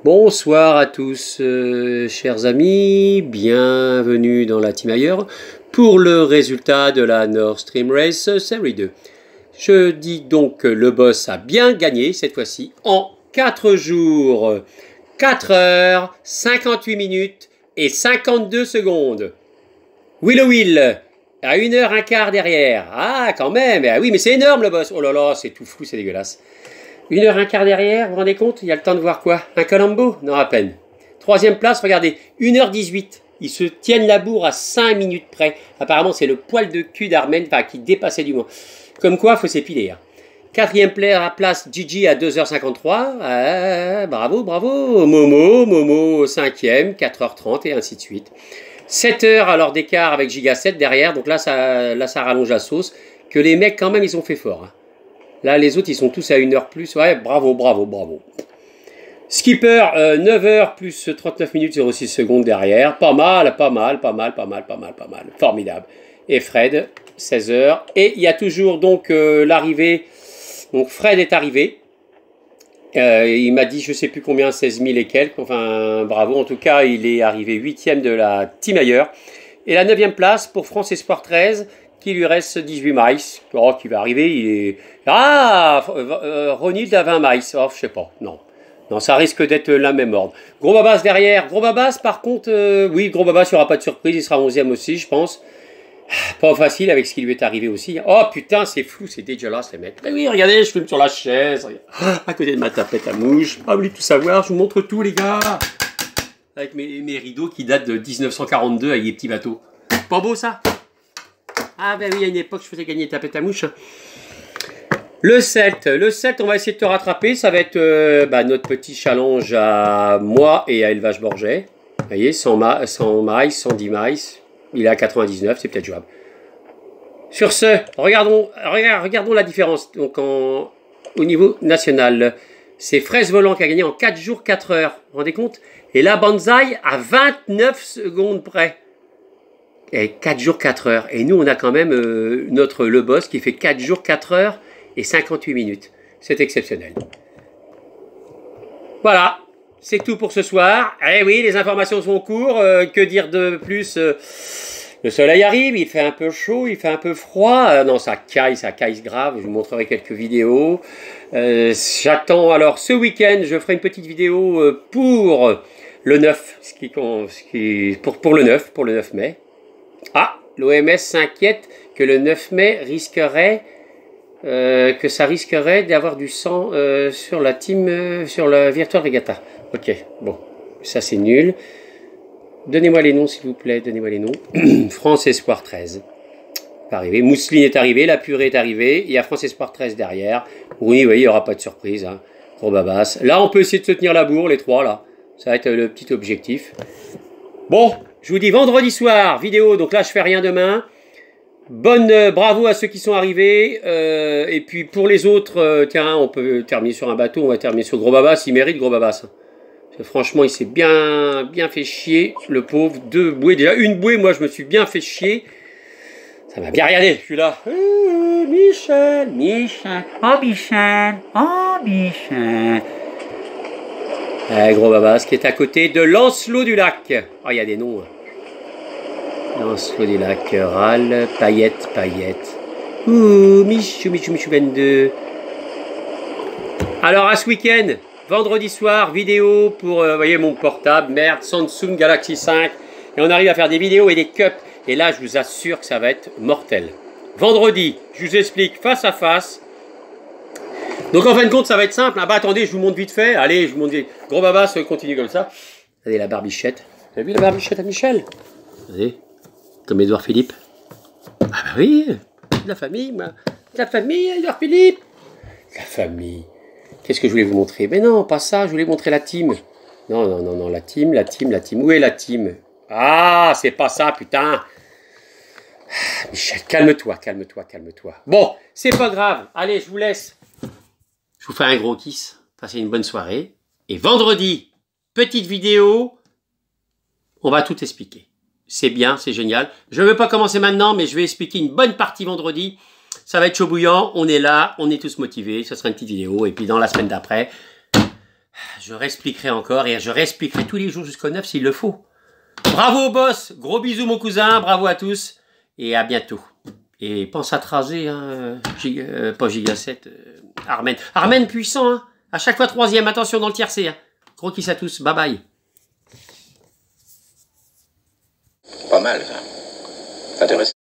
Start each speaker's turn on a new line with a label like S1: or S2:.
S1: Bonsoir à tous, chers amis, bienvenue dans la Team Ailleurs pour le résultat de la Nord Stream Race Série 2. Je dis donc que le boss a bien gagné cette fois-ci en 4 jours, 4 heures, 58 minutes et 52 secondes. Willow Will à 1 heure un quart derrière. Ah, quand même, ah oui, mais c'est énorme le boss. Oh là là, c'est tout flou, c'est dégueulasse. 1 heure un quart derrière, vous vous rendez compte? Il y a le temps de voir quoi? Un Colombo? Non, à peine. 3e place, regardez, 1h18. Ils se tiennent la bourre à 5 minutes près. Apparemment, c'est le poil de cul d'Armen qui dépassait du moins. Comme quoi, il faut s'épiler. Hein. 4e place, Gigi à 2h53. Ah, bravo, bravo. Momo, 5e, 4h30 et ainsi de suite. 7 heures alors d'écart avec Giga 7 derrière. Donc là, ça rallonge la sauce. Que les mecs, quand même, ils ont fait fort. Hein. Là, les autres, ils sont tous à 1 heure plus. Ouais, bravo. Skipper, 9 heures plus 39 minutes 06 secondes derrière. Pas mal. Formidable. Et Fred, 16 heures. Et il y a toujours donc l'arrivée. Donc Fred est arrivé. Il m'a dit, je ne sais plus combien, 16 000 et quelques. Enfin, bravo. En tout cas, il est arrivé 8e de la Team Ailleurs. Et la 9e place pour France Espoir 13. Qui lui reste 18 miles. Oh, qui va arriver, il est... Ah, Ronald à 20 miles. Oh, je sais pas, non. Non, ça risque d'être la même ordre. Gros Babas derrière. Gros Babas, par contre, oui, Gros Babas, il n'y aura pas de surprise. Il sera 11e aussi, je pense. Pas facile avec ce qui lui est arrivé aussi. Oh, putain, c'est flou, c'est dégueulasse, les mecs. Mais oui, regardez, je filme sur la chaise. À côté de ma tapette à mouche. Pas voulu tout savoir, je vous montre tout, les gars. Avec mes rideaux qui datent de 1942 avec des petits bateaux. Pas beau, ça? Ah ben oui, il y a une époque, je faisais gagner tapette à mouche. Le 7, on va essayer de te rattraper. Ça va être notre petit challenge à moi et à Élevage Borget. Vous voyez, 100 miles, 110 miles. Il est à 99, c'est peut-être jouable. Sur ce, regardons la différence. Donc au niveau national, c'est Fraise Volant qui a gagné en 4 jours, 4 heures. Vous vous rendez compte? Et la Banzai à 29 secondes près. Et 4 jours, 4 heures. Et nous, on a quand même le boss qui fait 4 jours, 4 heures et 58 minutes. C'est exceptionnel. Voilà, c'est tout pour ce soir. Eh oui, les informations sont en cours. Que dire de plus? Le soleil arrive, il fait un peu chaud, il fait un peu froid. Non, ça caille grave. Je vous montrerai quelques vidéos. J'attends alors ce week-end, je ferai une petite vidéo pour le 9, pour le 9 mai. Ah, l'OMS s'inquiète que le 9 mai risquerait d'avoir du sang sur la team, sur la Virtual Regatta. Ok, bon, ça c'est nul. Donnez-moi les noms s'il vous plaît, donnez-moi les noms. France Espoir 13. Arrivé. Mousseline est arrivé, la purée est arrivée. Il y a France Espoir 13 derrière. Oui, il n'y aura pas de surprise. Hein. Gros Babas. Là, on peut essayer de se tenir la bourre, les trois là. Ça va être le petit objectif. Bon. Je vous dis vendredi soir, vidéo, donc là je fais rien demain. Bravo à ceux qui sont arrivés. Et puis pour les autres, tiens, on peut terminer sur un bateau, on va terminer sur Gros Babas, il mérite Gros Babas. Franchement, il s'est bien fait chier, le pauvre. 2 bouées, déjà une bouée, moi je me suis bien fait chier. Ça m'a bien regardé, je suis là. Michel. Gros Babas qui est à côté de Lancelot du Lac. Oh, il y a des noms. Lancelot du Lac, Râle, Paillette. Ouh, Michou 22. Alors, à ce week-end, vendredi soir, vidéo pour, vous voyez, mon portable, merde, Samsung Galaxy 5. Et on arrive à faire des vidéos et des cups. Et là, je vous assure que ça va être mortel. Vendredi, je vous explique face à face. Donc en fin de compte, ça va être simple. Ah bah attendez, je vous montre vite fait. Allez, je vous montre vite. Gros Babas continue comme ça. Regardez la barbichette. Vous avez vu la barbichette à Michel? Regardez, comme Édouard Philippe. Ah bah oui, de la famille, moi. De la famille, Édouard Philippe. La famille. Qu'est-ce que je voulais vous montrer? Mais non, pas ça, je voulais montrer la team. Non, la team. Où est la team? Ah, c'est pas ça, putain. Michel, calme-toi. Bon, c'est pas grave. Allez, je vous laisse. Je vous fais un gros kiss, passez une bonne soirée. Et vendredi, petite vidéo, on va tout expliquer. C'est bien, c'est génial. Je ne veux pas commencer maintenant, mais je vais expliquer une bonne partie vendredi. Ça va être chaud bouillant, on est là, on est tous motivés. Ce sera une petite vidéo. Et puis dans la semaine d'après, Je réexpliquerai encore et je réexpliquerai tous les jours jusqu'au 9 s'il le faut. Bravo boss, gros bisous mon cousin, bravo à tous et à bientôt. Et pense à tracer, hein, pas Giga 7, Armen. Armen puissant, hein, à chaque fois troisième, attention dans le tiercé. Hein. Gros kiss à tous, bye bye.
S2: Pas mal ça, intéressant.